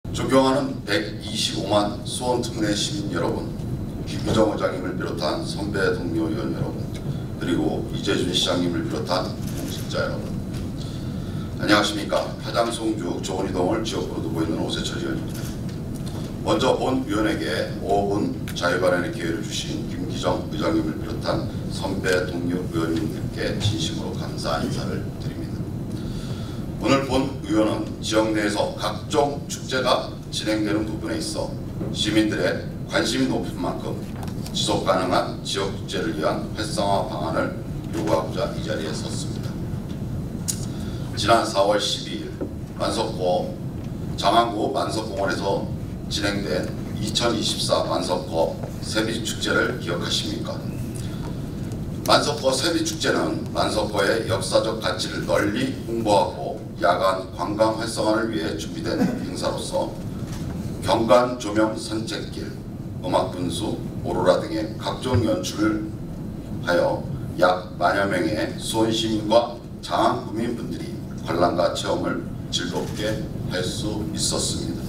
존경하는 125만 수원 특내 시민 여러분, 김규정 의장님을 비롯한 선배 동료 의원 여러분, 그리고 이재준 시장님을 비롯한 공직자 여러분, 안녕하십니까. 화장송주 조원이동을 지역구로 두고 있는 오세철 의원입니다. 먼저 본 위원에게 5분 자유발언의 기회를 주신 김기정 의장님을 비롯한 선배 동료 의원님들께 진심으로 감사 인사를 드립니다. 오늘 본 의원은 지역 내에서 각종 축제가 진행되는 부분에 있어 시민들의 관심이 높은 만큼 지속가능한 지역축제를 위한 활성화 방안을 요구하고자 이 자리에 섰습니다. 지난 4월 12일 만석고 장안구 만석공원에서 진행된 2024 만석거 세비축제를 기억하십니까? 만석거 세비축제는 만석거의 역사적 가치를 널리 홍보하고 야간 관광 활성화를 위해 준비된 행사로서 경관 조명 산책길, 음악 분수, 오로라 등의 각종 연출을 하여 약 만여 명의 수원 시민과 장안 구민분들이 관람과 체험을 즐겁게 할 수 있었습니다.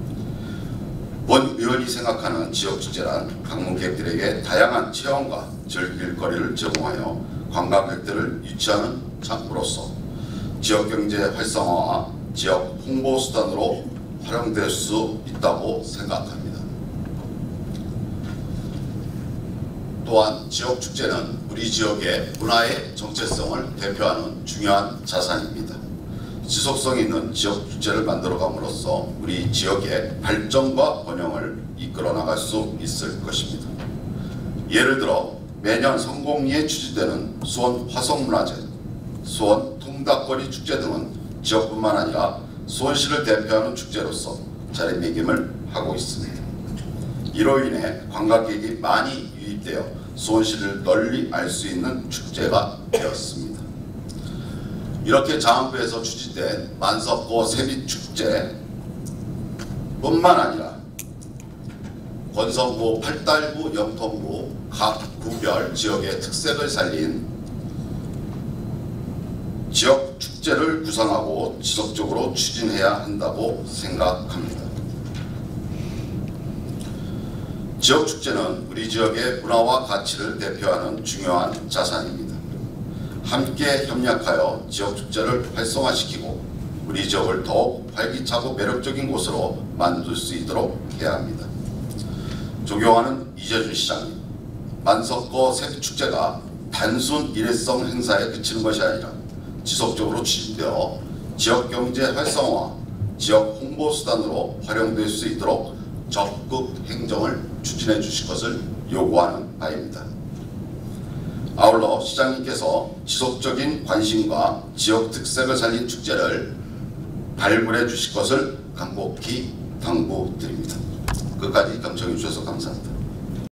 본 의원이 생각하는 지역축제란 방문객들에게 다양한 체험과 즐길 거리를 제공하여 관광객들을 유치하는 창구로서 지역경제 활성화와 지역 홍보수단으로 활용될 수 있다고 생각합니다. 또한 지역축제는 우리 지역의 문화의 정체성을 대표하는 중요한 자산입니다. 지속성 있는 지역축제를 만들어감으로써 우리 지역의 발전과 번영을 이끌어 나갈 수 있을 것입니다. 예를 들어 매년 성공리에 추진되는 수원 화성문화제, 수원 통닭거리 축제 등은 지역뿐만 아니라 수원시를 대표하는 축제로서 자리매김을 하고 있습니다. 이로 인해 관광객이 많이 유입되어 수원시를 널리 알 수 있는 축제가 되었습니다. 이렇게 장안구에서 추진된 만석거 세비축제 뿐만 아니라 권성구, 팔달구, 영통구 각 구별 지역의 특색을 살린 지역 축제를 구상하고 지속적으로 추진해야 한다고 생각합니다. 지역 축제는 우리 지역의 문화와 가치를 대표하는 중요한 자산입니다. 함께 협력하여 지역 축제를 활성화시키고 우리 지역을 더욱 활기차고 매력적인 곳으로 만들 수 있도록 해야 합니다. 존경하는 이재준 시장님, 만석거 세비축제가 단순 일회성 행사에 그치는 것이 아니라 지속적으로 추진되어 지역경제 활성화, 지역 홍보수단으로 활용될 수 있도록 적극 행정을 추진해 주실 것을 요구하는 바입니다. 아울러 시장님께서 지속적인 관심과 지역 특색을 살린 축제를 발굴해 주실 것을 간곡히 당부드립니다. 끝까지 경청해 주셔서 감사합니다.